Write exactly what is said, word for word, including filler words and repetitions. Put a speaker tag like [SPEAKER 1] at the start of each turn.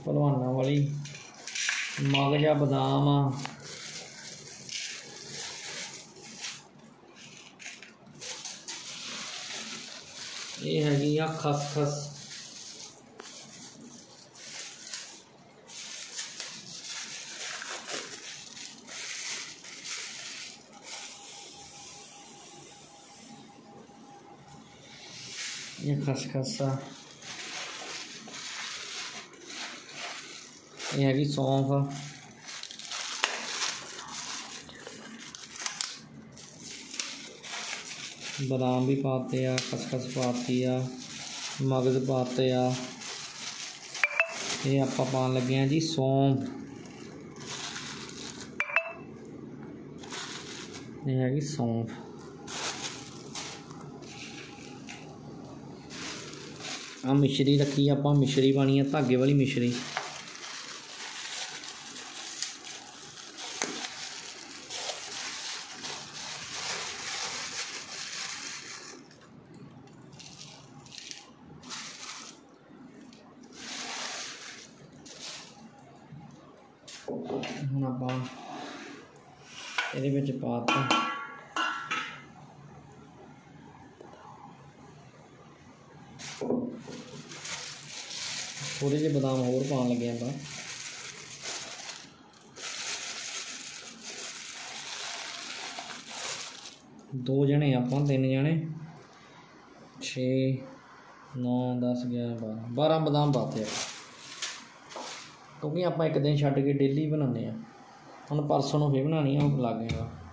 [SPEAKER 1] भलवाना वाली मगजा बदाम आ, ये हैगी आ खसखस, ये खसखस आ, ये हैगी सौंफ, बादाम भी पाते आ, खसखस पाती आ, मगज पाते आ, ये आपां पान लगे हैं जी सौंफ, ये हैगी सौंफ। आ मिश्री रखी आपां, मिश्री पानी है धागे वाली मिश्री, हुण आपां इहदे विच पाता, थोड़े जे बादाम होर पान लगे आपां, दो जने आपां, तीन जने, छे नौ दस ग्यारह बारह बारह बादाम पाते हैं, क्योंकि आप एक दिन छड्ड के डेली बनाने, हुण परसों नूं फिर बनानी, हुण लग गया।